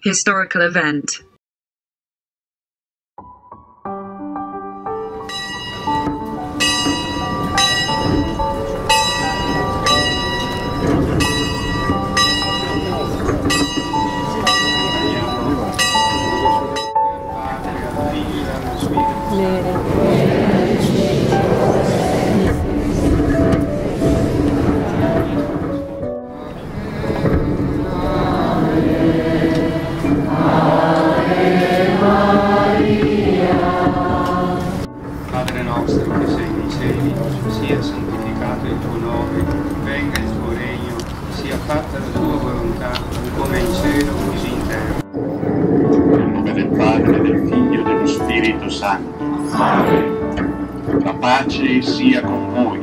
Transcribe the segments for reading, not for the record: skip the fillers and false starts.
Historical event. Padre nostro che sei nei cieli, sia santificato il tuo nome, venga il tuo regno, sia fatta la tua volontà, come in cielo così in terra. Nel nome del Padre, del Figlio e dello Spirito Santo. Amen. La pace sia con voi.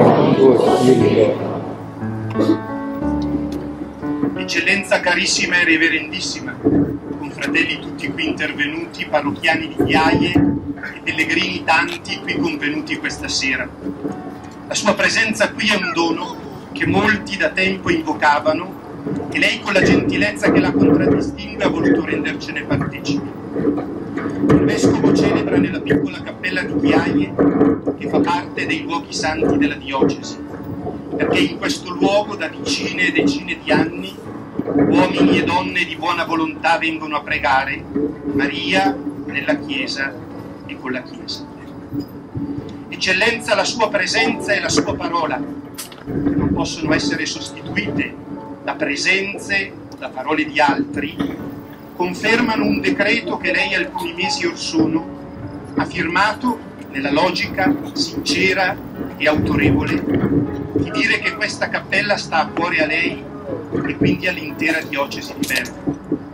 Eccellenza carissima e reverendissima, confratelli tutti qui intervenuti, parrocchiani di Chiaie e pellegrini tanti qui convenuti questa sera. La sua presenza qui è un dono che molti da tempo invocavano e lei, con la gentilezza che la contraddistingue, ha voluto rendercene partecipi. Il Vescovo celebra nella piccola cappella di Chiaie, che fa parte dei luoghi santi della diocesi, perché in questo luogo da decine e decine di anni uomini e donne di buona volontà vengono a pregare Maria nella Chiesa e con la Chiesa. Eccellenza, la sua presenza e la sua parola, che non possono essere sostituite da presenze, da parole di altri, confermano un decreto che lei alcuni mesi or sono ha firmato nella logica sincera e autorevole di dire che questa cappella sta a cuore a lei e quindi all'intera diocesi di Bergamo.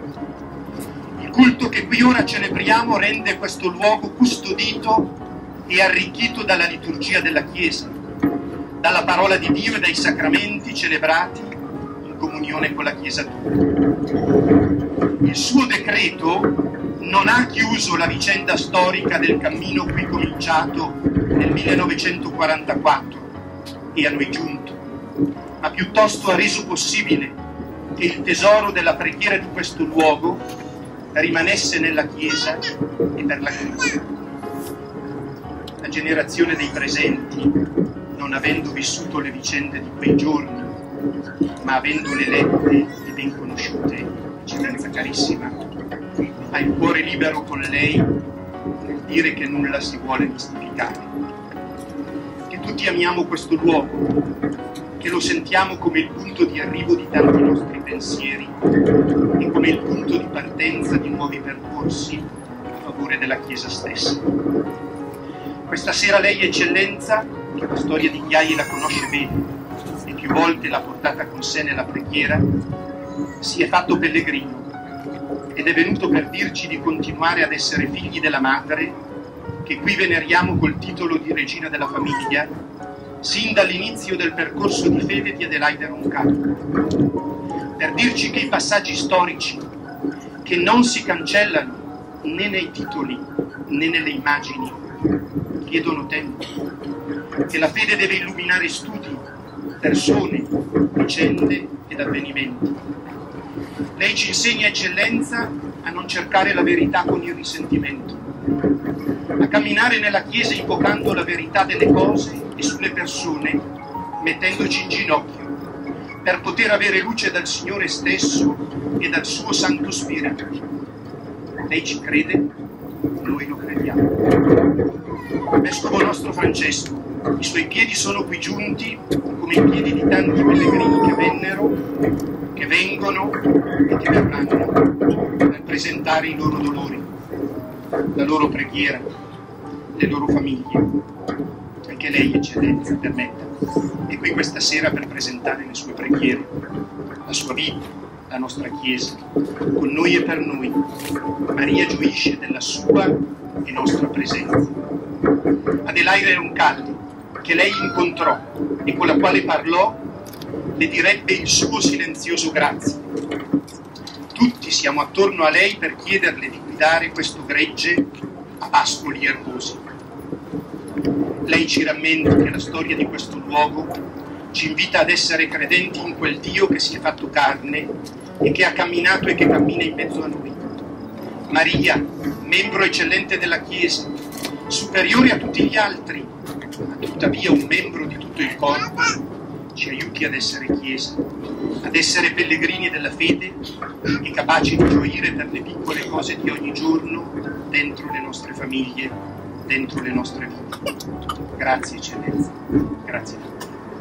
Il culto che qui ora celebriamo rende questo luogo custodito e arricchito dalla liturgia della Chiesa, dalla parola di Dio e dai sacramenti celebrati in comunione con la Chiesa tutta. Il suo decreto non ha chiuso la vicenda storica del cammino qui cominciato nel 1944 e a noi giunto, ma piuttosto ha reso possibile che il tesoro della preghiera di questo luogo rimanesse nella Chiesa e per la Chiesa. La generazione dei presenti, non avendo vissuto le vicende di quei giorni, ma avendole lette e ben conosciute, Eccellenza carissima, ha il cuore libero con lei nel dire che nulla si vuole mistificare, che tutti amiamo questo luogo, che lo sentiamo come il punto di arrivo di tanti nostri pensieri e come il punto di partenza di nuovi percorsi a favore della Chiesa stessa. Questa sera lei, Eccellenza, che la storia di Chiaie la conosce bene e più volte l'ha portata con sé nella preghiera, si è fatto pellegrino ed è venuto per dirci di continuare ad essere figli della Madre, che qui veneriamo col titolo di Regina della Famiglia, sin dall'inizio del percorso di fede di Adelaide Roncato, per dirci che i passaggi storici, che non si cancellano né nei titoli né nelle immagini, chiedono tempo, che la fede deve illuminare studi, persone, vicende ed avvenimenti. Lei ci insegna, Eccellenza, a non cercare la verità con il risentimento, a camminare nella Chiesa invocando la verità delle cose e sulle persone, mettendoci in ginocchio, per poter avere luce dal Signore stesso e dal suo Santo Spirito. Lei ci crede? Noi lo crediamo. Vescovo nostro Francesco, i suoi piedi sono qui giunti come i piedi di tanti pellegrini che vennero, che vengono e che verranno per presentare i loro dolori, la loro preghiera, le loro famiglie. Anche lei, Eccellenza, permetta, è qui questa sera per presentare le sue preghiere, la sua vita, la nostra Chiesa, con noi e per noi. Maria gioisce della sua e nostra presenza. Adelaide Roncalli, che lei incontrò e con la quale parlò, le direbbe il suo silenzioso grazie. Tutti siamo attorno a lei per chiederle di guidare questo gregge a pascoli erbosi. Lei ci rammenta che la storia di questo luogo ci invita ad essere credenti in quel Dio che si è fatto carne e che ha camminato e che cammina in mezzo a noi. Maria, membro eccellente della Chiesa, superiore a tutti gli altri, ma tuttavia un membro di tutto il corpo, ci aiuti ad essere Chiesa, ad essere pellegrini della fede e capaci di gioire per le piccole cose di ogni giorno dentro le nostre famiglie, dentro le nostre vite. Grazie Eccellenza, grazie a tutti.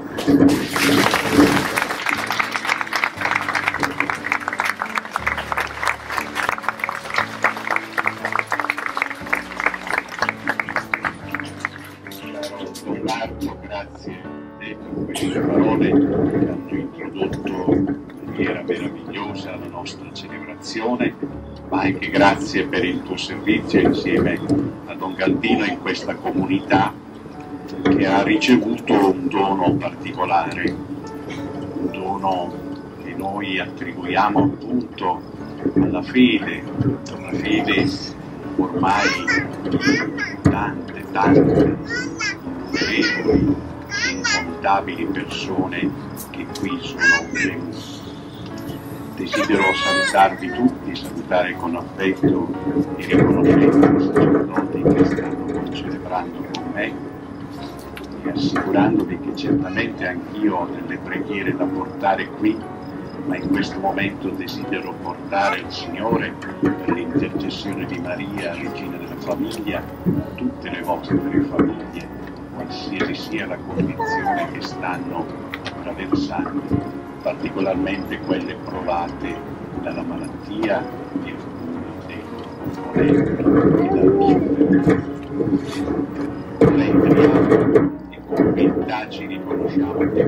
Don Marco, grazie per queste parole che hanno introdotto in maniera meravigliosa la nostra celebrazione, ma anche grazie per il tuo servizio insieme a Don Galdino in questa comunità che ha ricevuto un dono particolare, un dono che noi attribuiamo appunto alla fede, una fede ormai tante innumerevoli, incontabili persone che qui sono venute. Desidero salutarvi tutti, salutare con affetto i riconoscenti sacerdoti che stanno celebrando con me, e assicurandovi che certamente anch'io ho delle preghiere da portare qui, ma in questo momento desidero portare al Signore, per l'intercessione di Maria, Regina della Famiglia, tutte le vostre famiglie, qualsiasi sia la condizione che stanno attraversando, particolarmente quelle provate dalla malattia di alcuni dei componenti e dal Noi entriamo e con umiltà ci riconosciamo che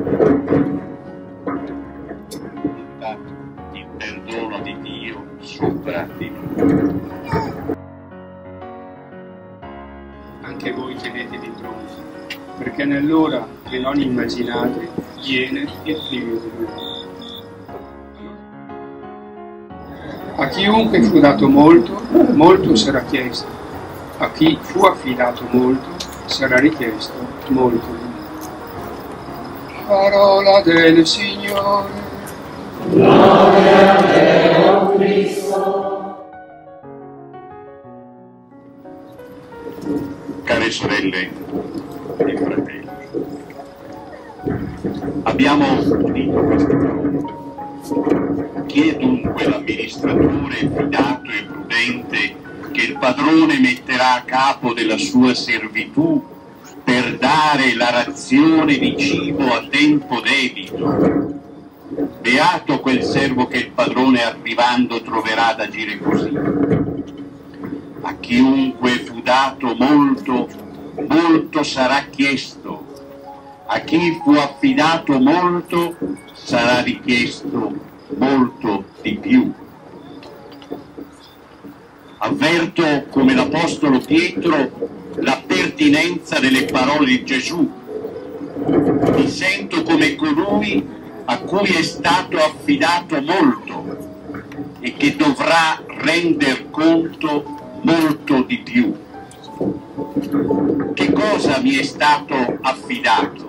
il perdono di Dio sopra di noi. Anche voi tenetevi pronti, perché nell'ora che non immaginate viene il figlio dell'uomo. A chiunque fu dato molto, molto sarà chiesto; a chi fu affidato molto, sarà richiesto molto di più. Parola del Signore. Gloria a te, o Cristo. Care sorelle e fratelli, abbiamo udito queste parole. Chi è dunque l'amministratore fidato e prudente che il padrone metterà a capo della sua servitù per dare la razione di cibo a tempo debito? Beato quel servo che il padrone arrivando troverà ad agire così. A chiunque fu dato molto, molto sarà chiesto; a chi fu affidato molto, sarà richiesto molto di più. Avverto, come l'Apostolo Pietro, la pertinenza delle parole di Gesù. Mi sento come colui a cui è stato affidato molto e che dovrà render conto molto di più. Che cosa mi è stato affidato?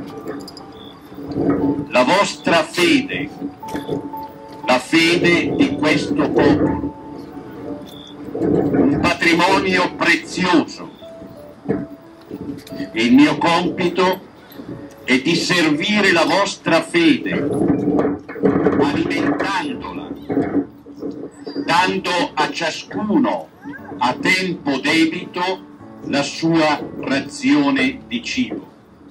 La vostra fede, la fede di questo popolo, un patrimonio prezioso. E il mio compito è di servire la vostra fede, alimentandola, dando a ciascuno a tempo debito la sua razione di cibo.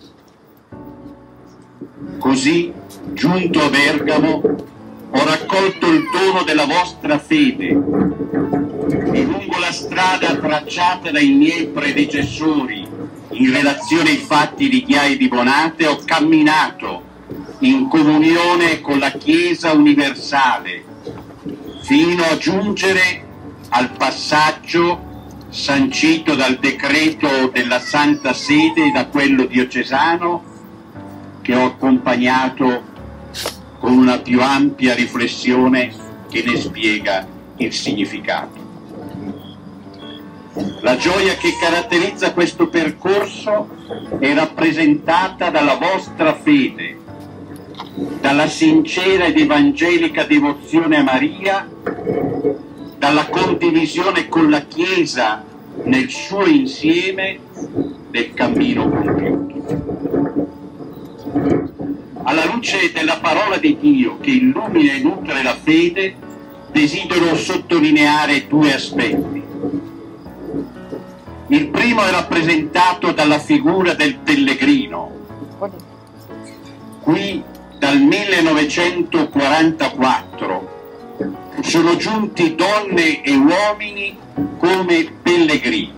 Così, giunto a Bergamo, ho raccolto il dono della vostra fede e lungo la strada tracciata dai miei predecessori in relazione ai fatti di Chiai di Bonate ho camminato in comunione con la Chiesa universale fino a giungere al passaggio sancito dal decreto della Santa Sede e da quello diocesano, che ho accompagnato con una più ampia riflessione che ne spiega il significato. La gioia che caratterizza questo percorso è rappresentata dalla vostra fede, dalla sincera ed evangelica devozione a Maria, dalla condivisione con la Chiesa nel suo insieme del cammino compiuto. Alla luce della parola di Dio che illumina e nutre la fede, desidero sottolineare due aspetti. Il primo è rappresentato dalla figura del pellegrino. Qui dal 1944 sono giunti donne e uomini come pellegrini.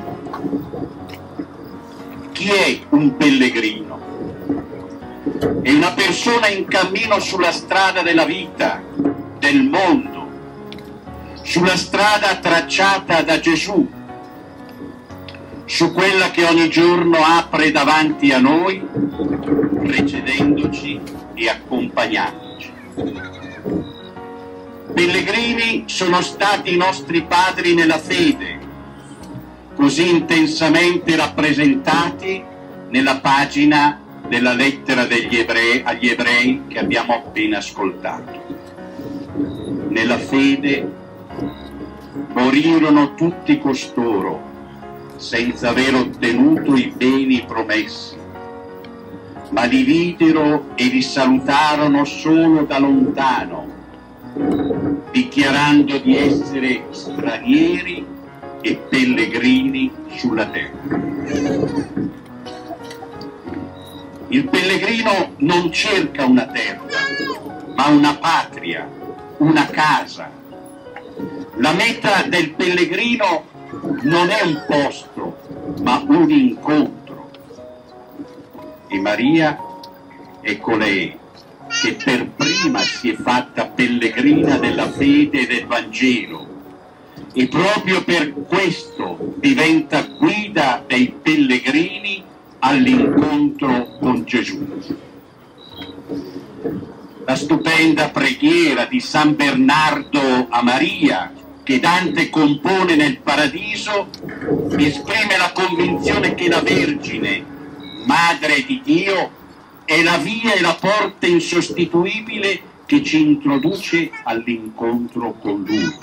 Chi è un pellegrino? È una persona in cammino sulla strada della vita, del mondo, sulla strada tracciata da Gesù, su quella che ogni giorno apre davanti a noi, precedendoci e accompagnandoci. Pellegrini sono stati i nostri padri nella fede, così intensamente rappresentati nella pagina della lettera agli ebrei che abbiamo appena ascoltato. Nella fede morirono tutti costoro senza aver ottenuto i beni promessi, ma li videro e li salutarono solo da lontano, dichiarando di essere stranieri e pellegrini sulla terra. Il pellegrino non cerca una terra, ma una patria, una casa. La meta del pellegrino non è un posto, ma un incontro. E Maria è colei che per prima si è fatta pellegrina della fede e del Vangelo, e proprio per questo diventa guida dei pellegrini all'incontro con Gesù. La stupenda preghiera di San Bernardo a Maria, che Dante compone nel Paradiso, esprime la convinzione che la Vergine, Madre di Dio, è la via e la porta insostituibile che ci introduce all'incontro con Lui.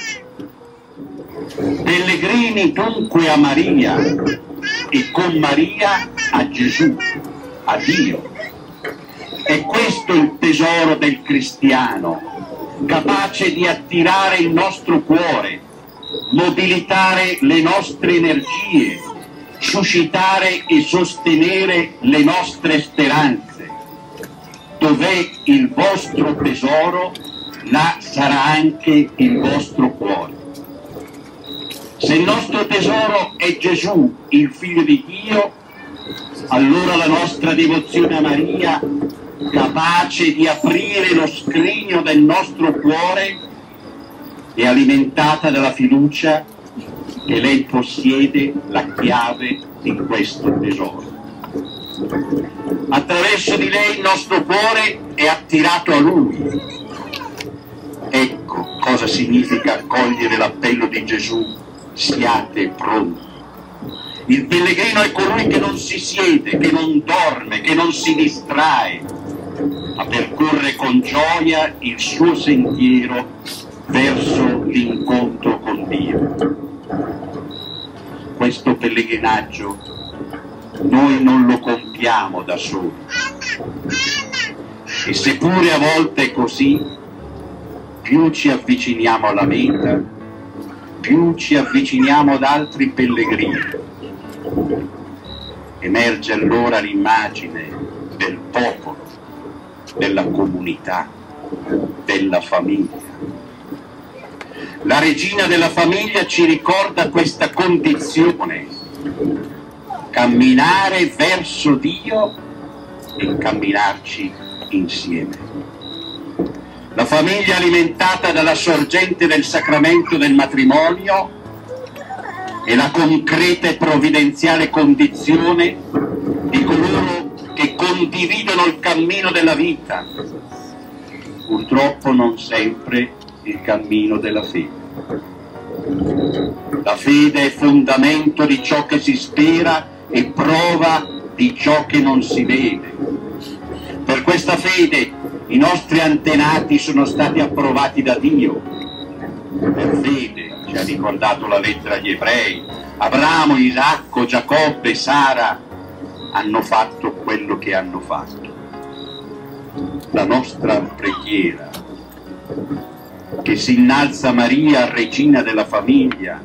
Pellegrini dunque a Maria e con Maria a Gesù, a Dio. È questo il tesoro del cristiano, capace di attirare il nostro cuore, mobilitare le nostre energie, suscitare e sostenere le nostre speranze. Dov'è il vostro tesoro, là sarà anche il vostro cuore. Se il nostro tesoro è Gesù, il Figlio di Dio, allora la nostra devozione a Maria, capace di aprire lo scrigno del nostro cuore, è alimentata dalla fiducia che lei possiede la chiave di questo tesoro. Attraverso di lei il nostro cuore è attirato a Lui. Ecco cosa significa accogliere l'appello di Gesù: siate pronti. Il pellegrino è colui che non si siede, che non dorme, che non si distrae, ma percorre con gioia il suo sentiero verso l'incontro con Dio. Questo pellegrinaggio noi non lo compiamo da soli, e seppure a volte è così, più ci avviciniamo alla meta, più ci avviciniamo ad altri pellegrini. Emerge allora l'immagine del popolo, della comunità, della famiglia. La regina della famiglia ci ricorda questa condizione: camminare verso Dio e camminarci insieme. La famiglia alimentata dalla sorgente del sacramento del matrimonio è la concreta e provvidenziale condizione di coloro che condividono il cammino della vita, purtroppo non sempre il cammino della fede. La fede è fondamento di ciò che si spera e prova di ciò che non si vede. Per questa fede I nostri antenati sono stati approvati da Dio per fede, ci ha ricordato la lettera agli Ebrei. Abramo, Isacco, Giacobbe, Sara hanno fatto quello che hanno fatto. La nostra preghiera, che si innalza Maria, regina della famiglia,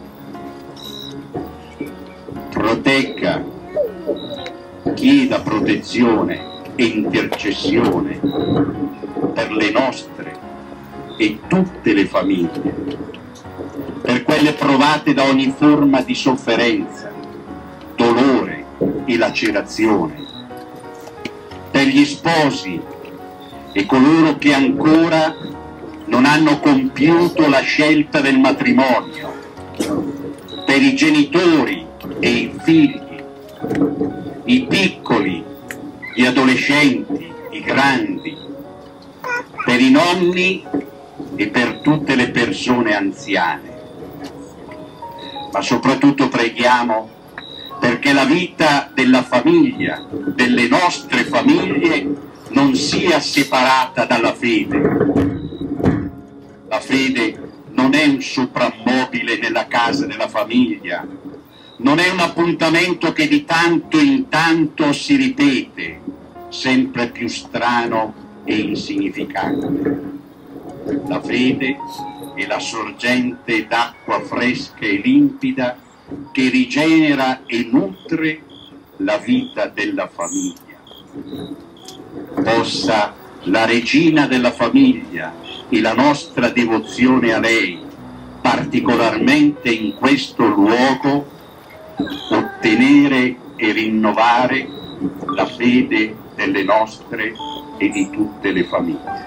protegga, chieda protezione e intercessione per le nostre e tutte le famiglie, per quelle provate da ogni forma di sofferenza, dolore e lacerazione, per gli sposi e coloro che ancora non hanno compiuto la scelta del matrimonio, per i genitori e i figli, i piccoli, gli adolescenti, i grandi, per i nonni e per tutte le persone anziane. Ma soprattutto preghiamo perché la vita della famiglia, delle nostre famiglie, non sia separata dalla fede. La fede non è un soprammobile nella casa della famiglia, non è un appuntamento che di tanto in tanto si ripete, sempre più strano e insignificante. La fede è la sorgente d'acqua fresca e limpida che rigenera e nutre la vita della famiglia. Possa la regina della famiglia e la nostra devozione a lei, particolarmente in questo luogo, ottenere e rinnovare la fede delle nostre e di tutte le famiglie.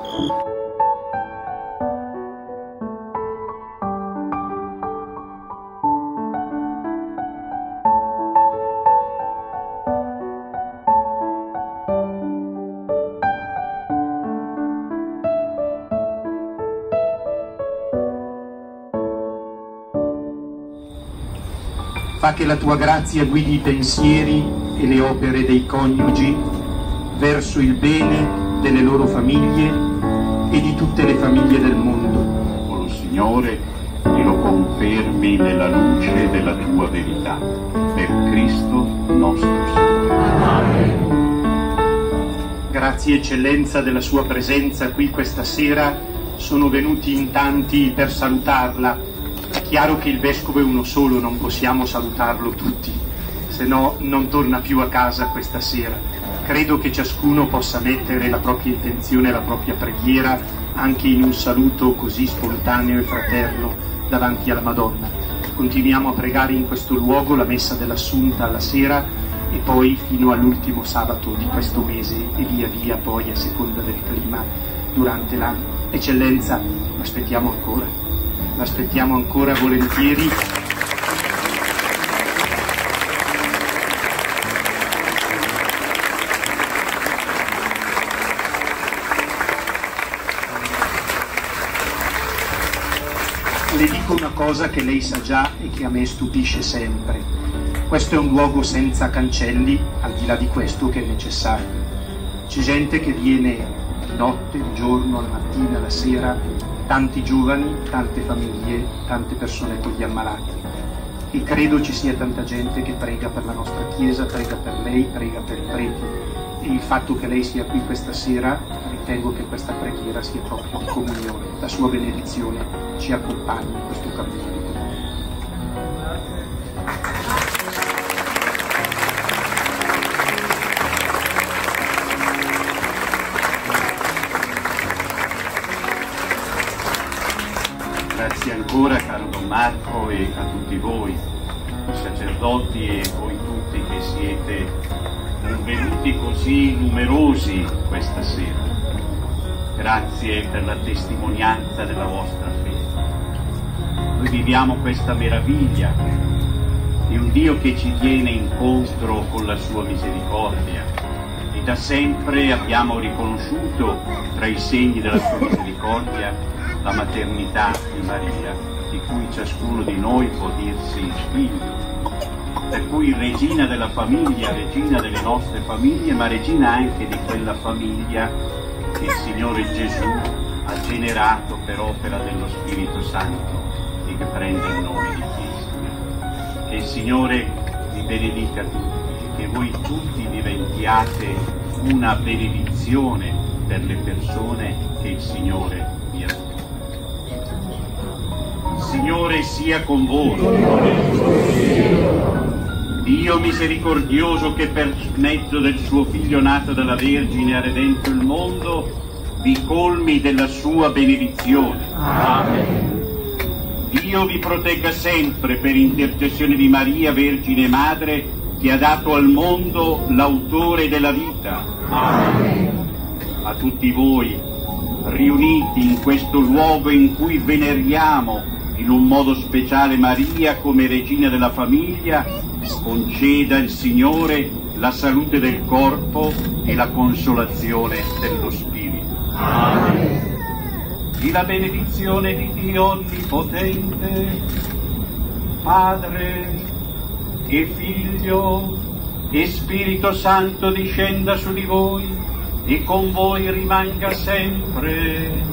Fa che la tua grazia guidi i pensieri e le opere dei coniugi verso il bene delle loro famiglie e di tutte le famiglie del mondo. O Signore, e lo confermi nella luce della tua verità. Per Cristo nostro Signore. Amen. Grazie eccellenza della sua presenza qui questa sera, sono venuti in tanti per salutarla. È chiaro che il Vescovo è uno solo, non possiamo salutarlo tutti, se no non torna più a casa questa sera. Credo che ciascuno possa mettere la propria intenzione, la propria preghiera, anche in un saluto così spontaneo e fraterno davanti alla Madonna. Continuiamo a pregare in questo luogo la Messa dell'Assunta alla sera e poi fino all'ultimo sabato di questo mese e via via poi a seconda del clima durante l'anno. Eccellenza, l'aspettiamo ancora. L'aspettiamo ancora volentieri. Le dico una cosa che lei sa già e che a me stupisce sempre. Questo è un luogo senza cancelli, al di là di questo che è necessario. C'è gente che viene di notte, di giorno, alla mattina, alla sera, tanti giovani, tante famiglie, tante persone con gli ammalati. E credo ci sia tanta gente che prega per la nostra Chiesa, prega per lei, prega per i preti. E il fatto che lei sia qui questa sera, ritengo che questa preghiera sia proprio di comunione. La sua benedizione ci accompagni in questo cammino di comunione. Grazie ancora, caro Don Marco, e a tutti voi, i sacerdoti e voi tutti che siete venuti così numerosi questa sera. Grazie per la testimonianza della vostra fede. Noi viviamo questa meraviglia di un Dio che ci viene incontro con la sua misericordia e da sempre abbiamo riconosciuto tra i segni della sua misericordia la maternità di Maria, di cui ciascuno di noi può dirsi figlio. Per cui regina della famiglia, regina delle nostre famiglie, ma regina anche di quella famiglia che il Signore Gesù ha generato per opera dello Spirito Santo e che prende il nome di Chiesa. Che il Signore vi benedica tutti, che voi tutti diventiate una benedizione per le persone che il Signore vi ha dato. Il Signore sia con voi. Dio misericordioso, che per mezzo del suo Figlio nato dalla Vergine ha redento il mondo, vi colmi della sua benedizione. Amen. Dio vi protegga sempre per intercessione di Maria, Vergine Madre, che ha dato al mondo l'autore della vita. Amen. A tutti voi, riuniti in questo luogo in cui veneriamo in un modo speciale Maria come regina della famiglia, conceda il Signore la salute del corpo e la consolazione dello spirito. Amen. E la benedizione di Dio Onnipotente, Padre e Figlio e Spirito Santo discenda su di voi e con voi rimanga sempre.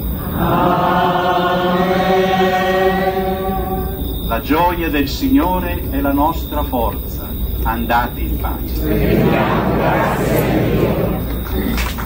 Amen. La gioia del Signore è la nostra forza. Andate in pace. Grazie a Dio.